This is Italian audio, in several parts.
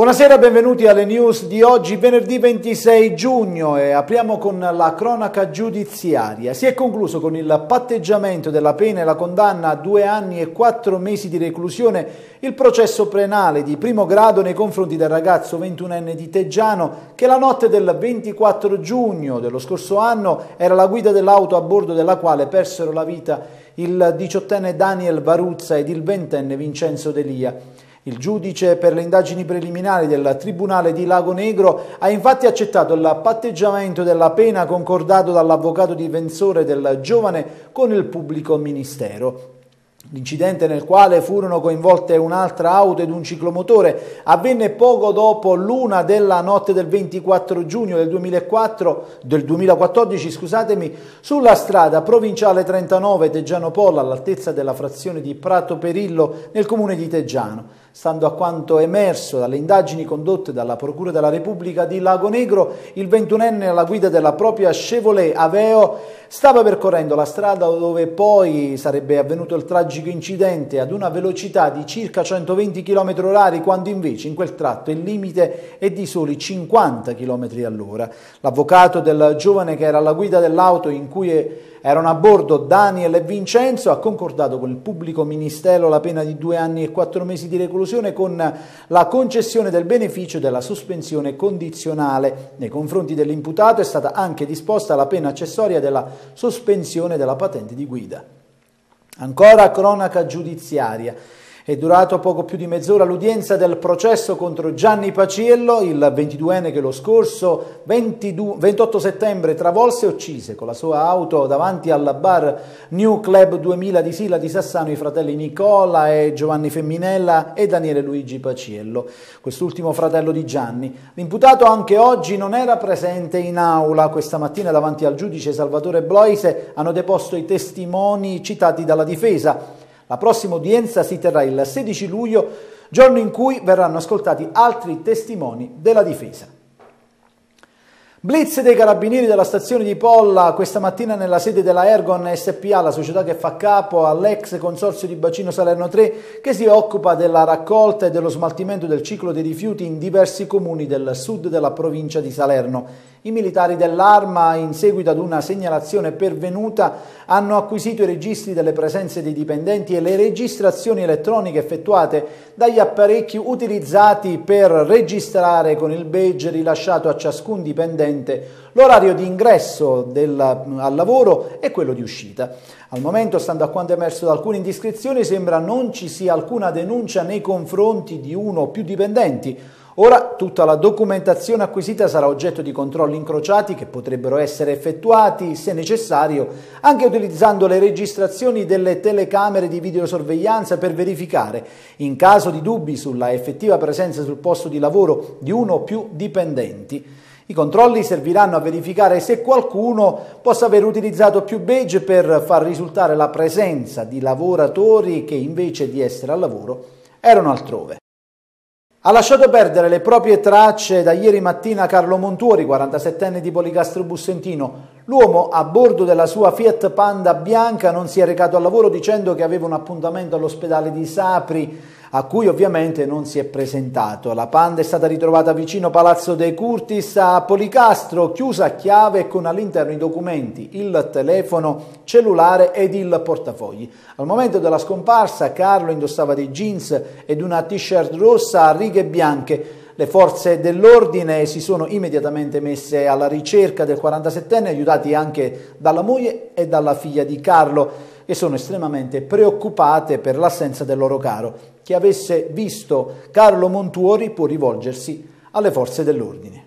Buonasera, benvenuti alle news di oggi, venerdì 26 giugno e apriamo con la cronaca giudiziaria. Si è concluso con il patteggiamento della pena e la condanna a 2 anni e 4 mesi di reclusione il processo penale di primo grado nei confronti del ragazzo 21enne di Teggiano che la notte del 24 giugno dello scorso anno era la guida dell'auto a bordo della quale persero la vita il 18enne Daniel Varuzza ed il 20enne Vincenzo Delia. Il giudice per le indagini preliminari del Tribunale di Lago Negro ha infatti accettato il patteggiamento della pena concordato dall'avvocato difensore del giovane con il pubblico ministero. L'incidente nel quale furono coinvolte un'altra auto ed un ciclomotore avvenne poco dopo l'1 della notte del 24 giugno del 2014, sulla strada provinciale 39 Teggiano-Polla all'altezza della frazione di Prato Perillo nel comune di Teggiano. Stando a quanto emerso dalle indagini condotte dalla Procura della Repubblica di Lago Negro, il 21enne alla guida della propria Chevrolet Aveo stava percorrendo la strada dove poi sarebbe avvenuto il tragico incidente ad una velocità di circa 120 km/h, quando invece in quel tratto il limite è di soli 50 km/h. L'avvocato del giovane che era alla guida dell'auto in cui erano a bordo Daniel e Vincenzo ha concordato con il pubblico ministero la pena di 2 anni e 4 mesi di reclusione con la concessione del beneficio della sospensione condizionale. Nei confronti dell'imputato è stata anche disposta la pena accessoria della sospensione della patente di guida. Ancora cronaca giudiziaria. È durato poco più di mezz'ora l'udienza del processo contro Gianni Paciello, il 22enne che lo scorso 28 settembre travolse e uccise con la sua auto davanti al bar New Club 2000 di Sila di Sassano i fratelli Nicola e Giovanni Femminella e Daniele Luigi Paciello, quest'ultimo fratello di Gianni. L'imputato anche oggi non era presente in aula. Questa mattina davanti al giudice Salvatore Bloise hanno deposto i testimoni citati dalla difesa. La prossima udienza si terrà il 16 luglio, giorno in cui verranno ascoltati altri testimoni della difesa. Blitz dei carabinieri della stazione di Polla questa mattina nella sede della Ergon SPA, la società che fa capo all'ex consorzio di bacino Salerno 3, che si occupa della raccolta e dello smaltimento del ciclo dei rifiuti in diversi comuni del sud della provincia di Salerno. I militari dell'Arma, in seguito ad una segnalazione pervenuta, hanno acquisito i registri delle presenze dei dipendenti e le registrazioni elettroniche effettuate dagli apparecchi utilizzati per registrare con il badge rilasciato a ciascun dipendente l'orario di ingresso al lavoro e quello di uscita. Al momento, stando a quanto emerso da alcune indiscrezioni, sembra non ci sia alcuna denuncia nei confronti di uno o più dipendenti. Ora tutta la documentazione acquisita sarà oggetto di controlli incrociati che potrebbero essere effettuati, se necessario, anche utilizzando le registrazioni delle telecamere di videosorveglianza per verificare, in caso di dubbi sulla effettiva presenza sul posto di lavoro di uno o più dipendenti. I controlli serviranno a verificare se qualcuno possa aver utilizzato più badge per far risultare la presenza di lavoratori che invece di essere al lavoro erano altrove. Ha lasciato perdere le proprie tracce da ieri mattina Carlo Montuori, 47enne di Policastro Bussentino. L'uomo, a bordo della sua Fiat Panda bianca, non si è recato al lavoro dicendo che aveva un appuntamento all'ospedale di Sapri, a cui ovviamente non si è presentato. La Panda è stata ritrovata vicino Palazzo De Curtis a Policastro, chiusa a chiave e con all'interno i documenti, il telefono cellulare ed il portafogli. Al momento della scomparsa Carlo indossava dei jeans ed una t-shirt rossa a righe bianche. Le forze dell'ordine si sono immediatamente messe alla ricerca del 47enne, aiutati anche dalla moglie e dalla figlia di Carlo, che sono estremamente preoccupate per l'assenza del loro caro. Chi avesse visto Carlo Montuori può rivolgersi alle forze dell'ordine.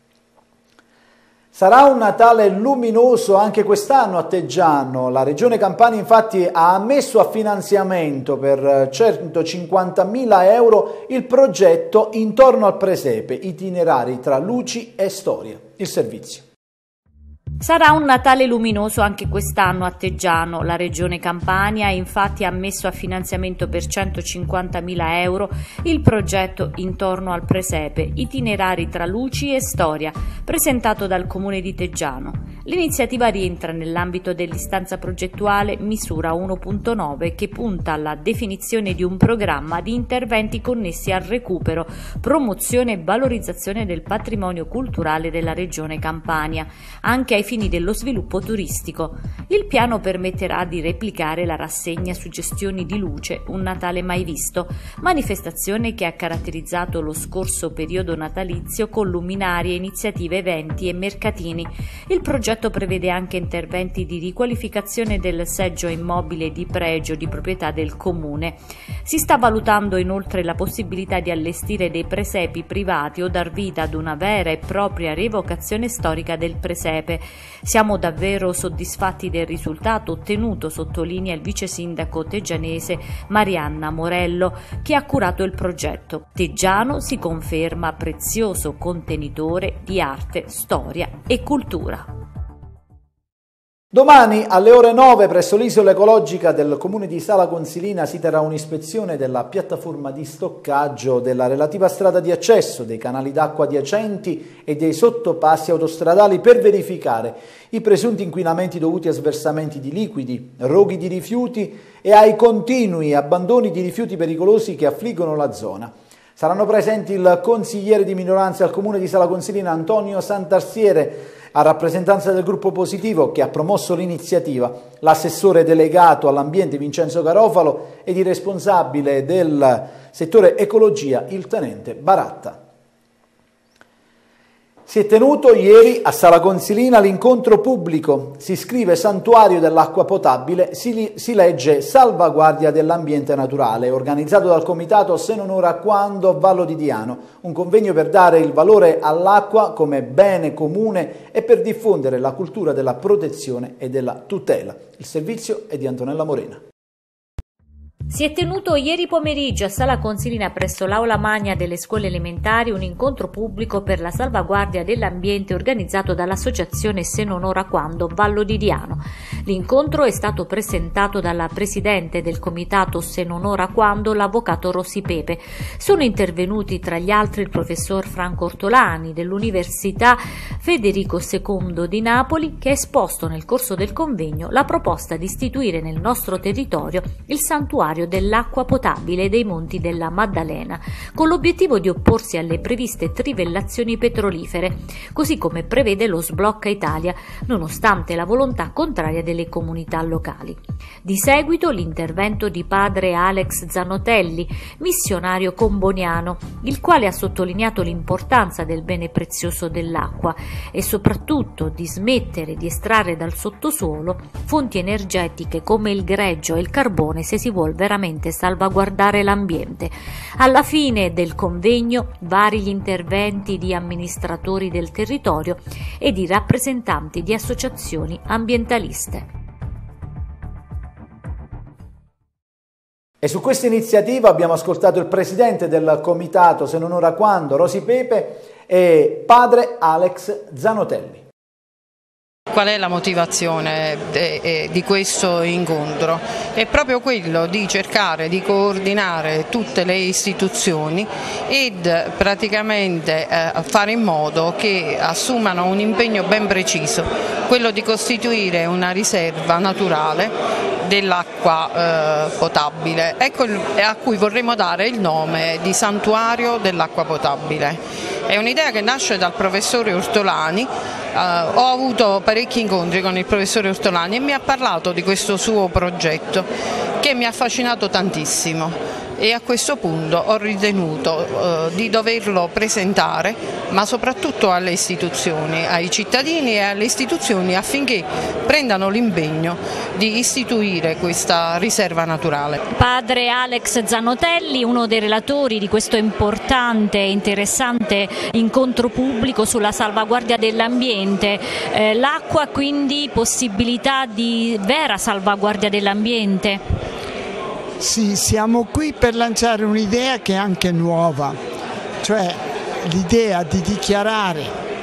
Sarà un Natale luminoso anche quest'anno a Teggiano. La Regione Campania infatti ha ammesso a finanziamento per 150.000 euro il progetto Intorno al Presepe, itinerari tra luci e storia. Il servizio. Sarà un Natale luminoso anche quest'anno a Teggiano. La Regione Campania ha infatti ammesso a finanziamento per 150.000 euro il progetto Intorno al Presepe, itinerari tra luci e storia, presentato dal Comune di Teggiano. L'iniziativa rientra nell'ambito dell'istanza progettuale Misura 1.9 che punta alla definizione di un programma di interventi connessi al recupero, promozione e valorizzazione del patrimonio culturale della Regione Campania, anche ai fini dello sviluppo turistico. Il piano permetterà di replicare la rassegna Suggestioni di luce, un Natale mai visto, manifestazione che ha caratterizzato lo scorso periodo natalizio con luminarie, iniziative, eventi e mercatini. Il progetto prevede anche interventi di riqualificazione del seggio immobile di pregio di proprietà del Comune. Si sta valutando inoltre la possibilità di allestire dei presepi privati o dar vita ad una vera e propria rievocazione storica del presepe. Siamo davvero soddisfatti del risultato ottenuto, sottolinea il vice sindaco teggianese Marianna Morello, che ha curato il progetto. Teggiano si conferma prezioso contenitore di arte, storia e cultura. Domani alle ore 9 presso l'isola ecologica del comune di Sala Consilina si terrà un'ispezione della piattaforma di stoccaggio della relativa strada di accesso, dei canali d'acqua adiacenti e dei sottopassi autostradali per verificare i presunti inquinamenti dovuti a sversamenti di liquidi, roghi di rifiuti e ai continui abbandoni di rifiuti pericolosi che affliggono la zona. Saranno presenti il consigliere di minoranza al comune di Sala Consilina Antonio Santarsiere, a rappresentanza del gruppo Positivo che ha promosso l'iniziativa, l'assessore delegato all'ambiente Vincenzo Garofalo ed il responsabile del settore ecologia, il tenente Baratta. Si è tenuto ieri a Sala Consilina l'incontro pubblico, si scrive Santuario dell'acqua potabile, si legge Salvaguardia dell'ambiente naturale, organizzato dal comitato Se non ora quando Vallo di Diano, un convegno per dare il valore all'acqua come bene comune e per diffondere la cultura della protezione e della tutela. Il servizio è di Antonella Morena. Si è tenuto ieri pomeriggio a Sala Consilina presso l'Aula Magna delle scuole elementari un incontro pubblico per la salvaguardia dell'ambiente organizzato dall'associazione Se non ora quando Vallo di Diano. L'incontro è stato presentato dalla presidente del comitato Se non ora quando, l'avvocato Rossi Pepe. Sono intervenuti tra gli altri il professor Franco Ortolani dell'Università Federico II di Napoli, che ha esposto nel corso del convegno la proposta di istituire nel nostro territorio il santuario dell'acqua potabile dei Monti della Maddalena, con l'obiettivo di opporsi alle previste trivellazioni petrolifere, così come prevede lo Sblocca Italia, nonostante la volontà contraria delle comunità locali. Di seguito l'intervento di padre Alex Zanotelli, missionario comboniano, il quale ha sottolineato l'importanza del bene prezioso dell'acqua e soprattutto di smettere di estrarre dal sottosuolo fonti energetiche come il greggio e il carbone se si vuol veramente salvaguardare l'ambiente. Alla fine del convegno vari gli interventi di amministratori del territorio e di rappresentanti di associazioni ambientaliste. E su questa iniziativa abbiamo ascoltato il presidente del comitato Se non ora quando, Rossi Pepe, e padre Alex Zanotelli. Qual è la motivazione di questo incontro? È proprio quello di cercare di coordinare tutte le istituzioni ed praticamente fare in modo che assumano un impegno ben preciso, quello di costituire una riserva naturale dell'acqua potabile, ecco, a cui vorremmo dare il nome di Santuario dell'acqua potabile. È un'idea che nasce dal professore Ortolani. Ho avuto parecchi incontri con il professore Ortolani e mi ha parlato di questo suo progetto che mi ha affascinato tantissimo e a questo punto ho ritenuto di doverlo presentare, ma soprattutto alle istituzioni, ai cittadini e alle istituzioni, affinché prendano l'impegno di istituire questa riserva naturale. Padre Alex Zanotelli, uno dei relatori di questo importante e interessante incontro pubblico sulla salvaguardia dell'ambiente. L'acqua, quindi possibilità di vera salvaguardia dell'ambiente? Sì, siamo qui per lanciare un'idea che è anche nuova, cioè l'idea di dichiarare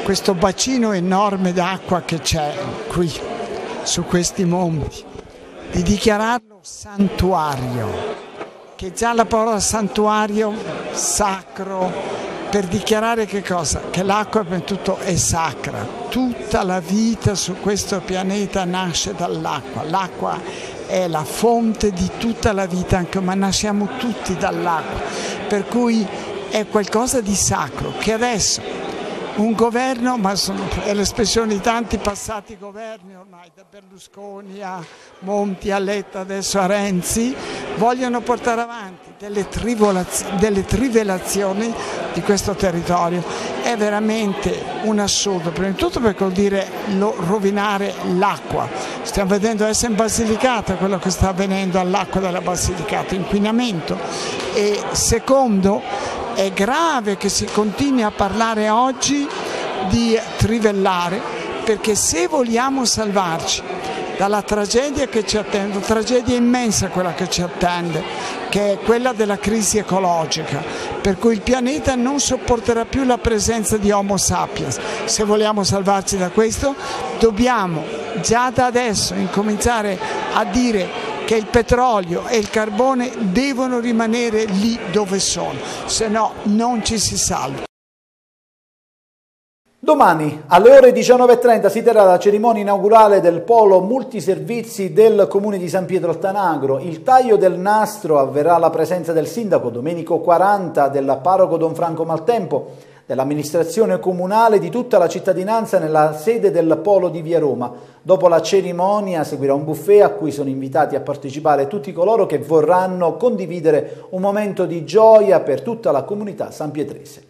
questo bacino enorme d'acqua che c'è qui, su questi monti, di dichiararlo santuario, che già la parola santuario, sacro, per dichiarare che cosa? Che l'acqua per tutto è sacra, tutta la vita su questo pianeta nasce dall'acqua, l'acqua è la fonte di tutta la vita, ma nasciamo tutti dall'acqua, per cui è qualcosa di sacro che adesso un governo, ma è l'espressione di tanti passati governi ormai, da Berlusconi a Monti, a Letta, adesso a Renzi, vogliono portare avanti delle trivelazioni di questo territorio. È veramente un assurdo, prima di tutto perché vuol dire rovinare l'acqua. Stiamo vedendo adesso in Basilicata quello che sta avvenendo all'acqua della Basilicata, inquinamento. E secondo, è grave che si continui a parlare oggi di trivellare, perché se vogliamo salvarci dalla tragedia che ci attende, tragedia immensa quella che ci attende, che è quella della crisi ecologica, per cui il pianeta non sopporterà più la presenza di Homo sapiens. Se vogliamo salvarci da questo, dobbiamo già da adesso incominciare a dire che il petrolio e il carbone devono rimanere lì dove sono, se no non ci si salva. Domani alle ore 19:30 si terrà la cerimonia inaugurale del polo multiservizi del comune di San Pietro al Tanagro. Il taglio del nastro avverrà alla presenza del sindaco Domenico Quaranta, del parroco Don Franco Maltempo, dell'amministrazione comunale, di tutta la cittadinanza nella sede del polo di Via Roma. Dopo la cerimonia seguirà un buffet a cui sono invitati a partecipare tutti coloro che vorranno condividere un momento di gioia per tutta la comunità sanpietrese.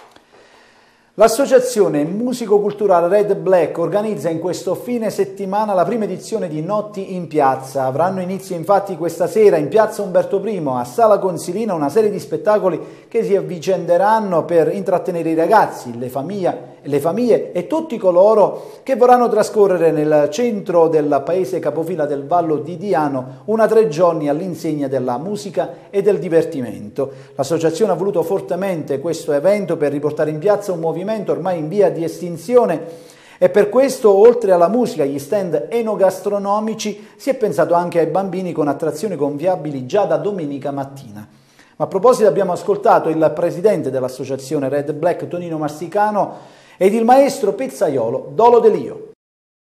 L'associazione musico-culturale Red Black organizza in questo fine settimana la prima edizione di Notti in Piazza. Avranno inizio infatti questa sera in Piazza Umberto I a Sala Consilina una serie di spettacoli che si avvicenderanno per intrattenere i ragazzi, le famiglie e tutti coloro che vorranno trascorrere nel centro del paese capofila del Vallo di Diano 3 giorni all'insegna della musica e del divertimento. L'associazione ha voluto fortemente questo evento per riportare in piazza un movimento ormai in via di estinzione e per questo, oltre alla musica e agli stand enogastronomici, si è pensato anche ai bambini con attrazioni gonfiabili già da domenica mattina. Ma a proposito abbiamo ascoltato il presidente dell'associazione Red Black Tonino Marsicano ed il maestro pizzaiolo Dolo Delio.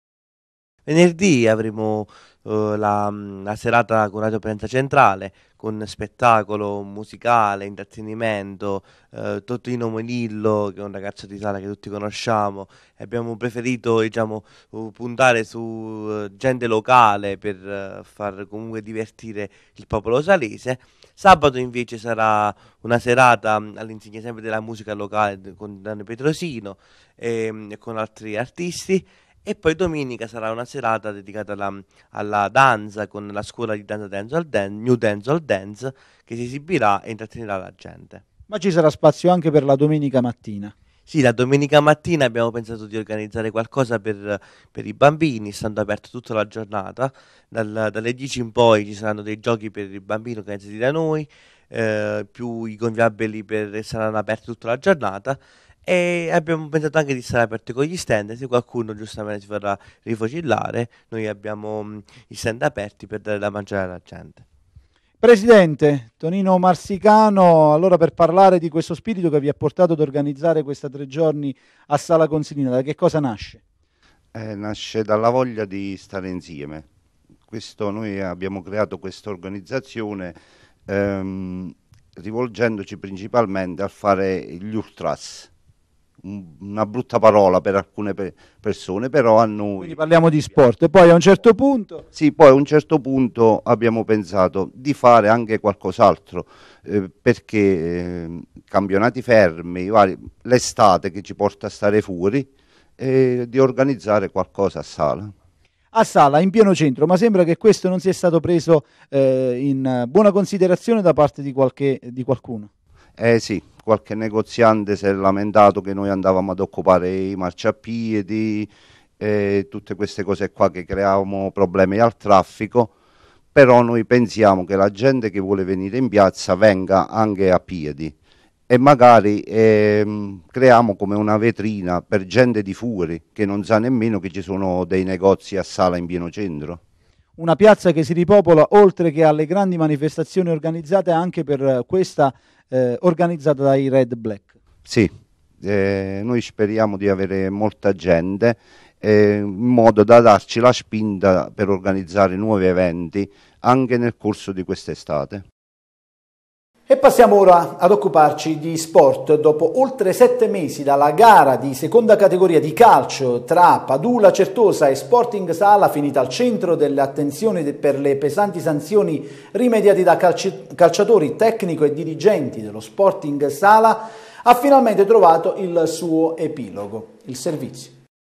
Venerdì avremo la serata con Radio Piazza Centrale, con spettacolo musicale, intrattenimento, Totino Monillo, che è un ragazzo di Sala che tutti conosciamo. Abbiamo preferito, diciamo, puntare su gente locale per far comunque divertire il popolo salese. Sabato invece sarà una serata all'insegna sempre della musica locale con Danno Petrosino e con altri artisti. E poi domenica sarà una serata dedicata alla danza con la scuola di danza New Dancehall Dance, che si esibirà e intrattenerà la gente. Ma ci sarà spazio anche per la domenica mattina? Sì, la domenica mattina abbiamo pensato di organizzare qualcosa per i bambini, stando aperto tutta la giornata. Dalle 10 in poi ci saranno dei giochi per i bambini organizzati da noi, più i gonfiabili saranno aperti tutta la giornata. E abbiamo pensato anche di stare aperti con gli stand, se qualcuno giustamente si vorrà rifocillare, noi abbiamo gli stand aperti per dare da mangiare alla gente. Presidente Tonino Marsicano, allora per parlare di questo spirito che vi ha portato ad organizzare questa 3 giorni a Sala Consilina, da che cosa nasce? Nasce dalla voglia di stare insieme. Noi abbiamo creato questa organizzazione rivolgendoci principalmente a fare gli ultras. Una brutta parola per alcune persone, però a noi... Quindi parliamo di sport e poi a un certo punto... Sì, poi a un certo punto abbiamo pensato di fare anche qualcos'altro, perché campionati fermi, l'estate che ci porta a stare fuori, di organizzare qualcosa a Sala. A Sala, in pieno centro, ma sembra che questo non sia stato preso in buona considerazione da parte di qualcuno. Sì, qualche negoziante si è lamentato che noi andavamo ad occupare i marciapiedi, tutte queste cose qua che creavamo problemi al traffico, però noi pensiamo che la gente che vuole venire in piazza venga anche a piedi e magari creiamo come una vetrina per gente di fuori che non sa nemmeno che ci sono dei negozi a Sala in pieno centro. Una piazza che si ripopola oltre che alle grandi manifestazioni organizzate anche per questa organizzata dai Red Black. Sì, noi speriamo di avere molta gente in modo da darci la spinta per organizzare nuovi eventi anche nel corso di quest'estate. E passiamo ora ad occuparci di sport. Dopo oltre 7 mesi dalla gara di seconda categoria di calcio tra Padula Certosa e Sporting Sala, finita al centro delle attenzioni per le pesanti sanzioni rimediate da calciatori, tecnico e dirigenti dello Sporting Sala, ha finalmente trovato il suo epilogo, il servizio.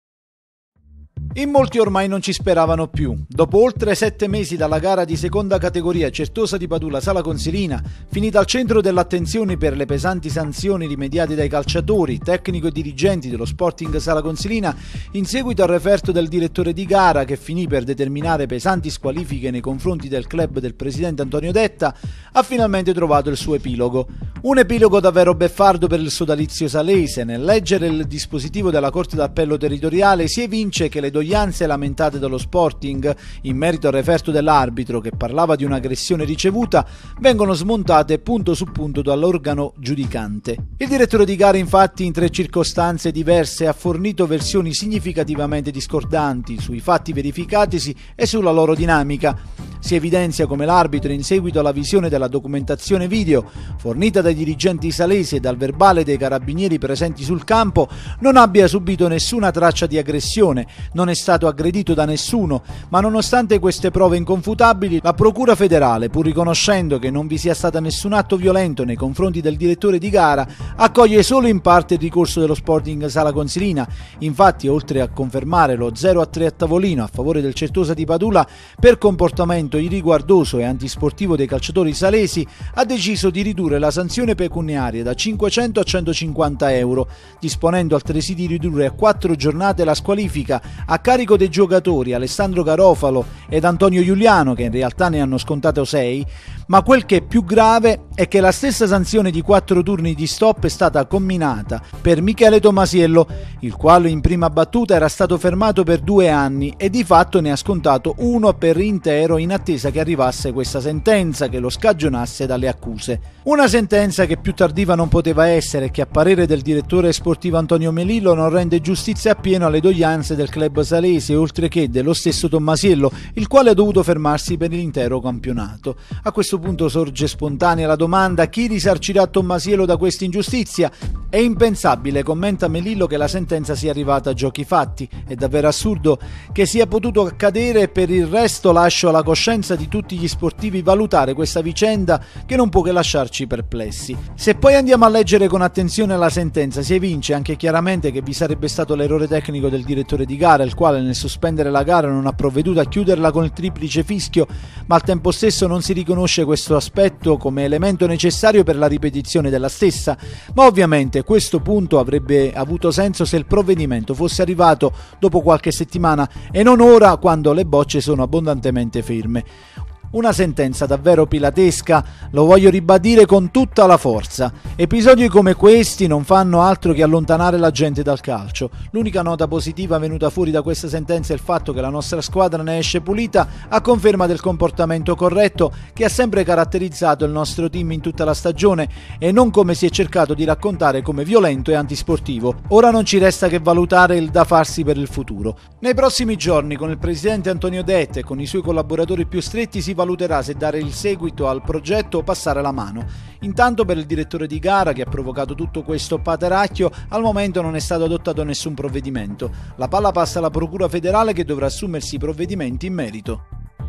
In molti ormai non ci speravano più. Dopo oltre 7 mesi dalla gara di seconda categoria Certosa di Padula Sala Consilina, finita al centro dell'attenzione per le pesanti sanzioni rimediate dai calciatori, tecnico e dirigenti dello Sporting Sala Consilina, in seguito al referto del direttore di gara che finì per determinare pesanti squalifiche nei confronti del club del presidente Antonio Detta, ha finalmente trovato il suo epilogo. Un epilogo davvero beffardo per il sodalizio salese. Nel leggere il dispositivo della Corte d'Appello territoriale si evince che le doglianze lamentate dallo Sporting in merito al referto dell'arbitro, che parlava di un'aggressione ricevuta, vengono smontate punto su punto dall'organo giudicante. Il direttore di gara infatti in 3 circostanze diverse ha fornito versioni significativamente discordanti sui fatti verificatisi e sulla loro dinamica. Si evidenzia come l'arbitro, in seguito alla visione della documentazione video fornita dai dirigenti salesi e dal verbale dei carabinieri presenti sul campo, non abbia subito nessuna traccia di aggressione, non è stato aggredito da nessuno, ma nonostante queste prove inconfutabili, la Procura federale, pur riconoscendo che non vi sia stato nessun atto violento nei confronti del direttore di gara, accoglie solo in parte il ricorso dello Sporting Sala Consilina. Infatti, oltre a confermare lo 0-3 a tavolino a favore del Certosa di Padula per comportamento irriguardoso e antisportivo dei calciatori salesi, ha deciso di ridurre la sanzione pecuniaria da 500 a 150 euro, disponendo altresì di ridurre a 4 giornate la squalifica a carico dei giocatori Alessandro Garofalo ed Antonio Giuliano, che in realtà ne hanno scontato 6, ma quel che è più grave è che la stessa sanzione di 4 turni di stop è stata comminata per Michele Tomasiello, il quale in prima battuta era stato fermato per 2 anni e di fatto ne ha scontato 1 per intero in attesa che arrivasse questa sentenza che lo scagionasse dalle accuse. Una sentenza che più tardiva non poteva essere e che a parere del direttore sportivo Antonio Melillo non rende giustizia appieno alle doglianze del club salese, oltre che dello stesso Tomasiello, il quale ha dovuto fermarsi per l'intero campionato. A questo punto sorge spontanea la domanda: chi risarcirà Tomasiello da questa ingiustizia? È impensabile, commenta Melillo, che la sentenza sia arrivata a giochi fatti. È davvero assurdo che sia potuto accadere e per il resto lascio alla coscienza di tutti gli sportivi valutare questa vicenda che non può che lasciarci perplessi. Se poi andiamo a leggere con attenzione la sentenza, si evince anche chiaramente che vi sarebbe stato l'errore tecnico del direttore di gara, il quale nel sospendere la gara non ha provveduto a chiuderla con il triplice fischio, ma al tempo stesso non si riconosce questo aspetto come elemento necessario per la ripetizione della stessa. Ma ovviamente questo punto avrebbe avuto senso se il provvedimento fosse arrivato dopo qualche settimana e non ora, quando le bocce sono abbondantemente ferme. Una sentenza davvero pilatesca, lo voglio ribadire con tutta la forza. Episodi come questi non fanno altro che allontanare la gente dal calcio. L'unica nota positiva venuta fuori da questa sentenza è il fatto che la nostra squadra ne esce pulita, a conferma del comportamento corretto che ha sempre caratterizzato il nostro team in tutta la stagione e non, come si è cercato di raccontare, come violento e antisportivo. Ora non ci resta che valutare il da farsi per il futuro. Nei prossimi giorni, con il presidente Antonio Detta e con i suoi collaboratori più stretti, si valuterà se dare il seguito al progetto o passare la mano. Intanto, per il direttore di gara che ha provocato tutto questo pateracchio, al momento non è stato adottato nessun provvedimento. La palla passa alla Procura federale, che dovrà assumersi i provvedimenti in merito.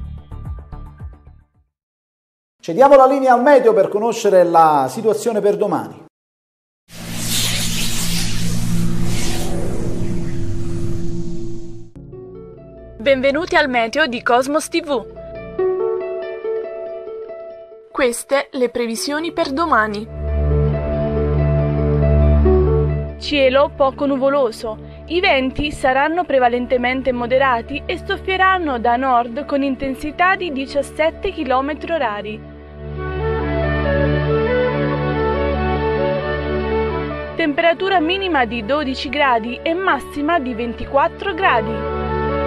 Cediamo la linea al meteo per conoscere la situazione per domani. Benvenuti al meteo di Cosmos TV. Queste le previsioni per domani. Cielo poco nuvoloso. I venti saranno prevalentemente moderati e soffieranno da nord con intensità di 17 km/h. temperatura minima di 12 gradi e massima di 24 gradi.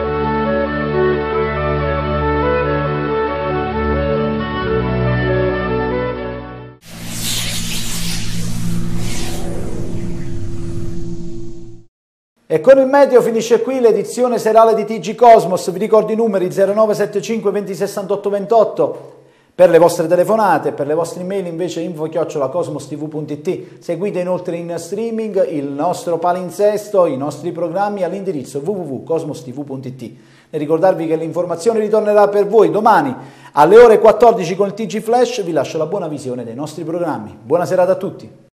E con il meteo finisce qui l'edizione serale di TG Cosmos. Vi ricordo i numeri 0975 20 68 28 per le vostre telefonate, per le vostre email invece info@cosmostv.it. Seguite inoltre in streaming il nostro palinsesto, i nostri programmi all'indirizzo www.cosmostv.it. E ricordarvi che l'informazione ritornerà per voi domani alle ore 14 con il TG Flash. Vi lascio la buona visione dei nostri programmi. Buona serata a tutti.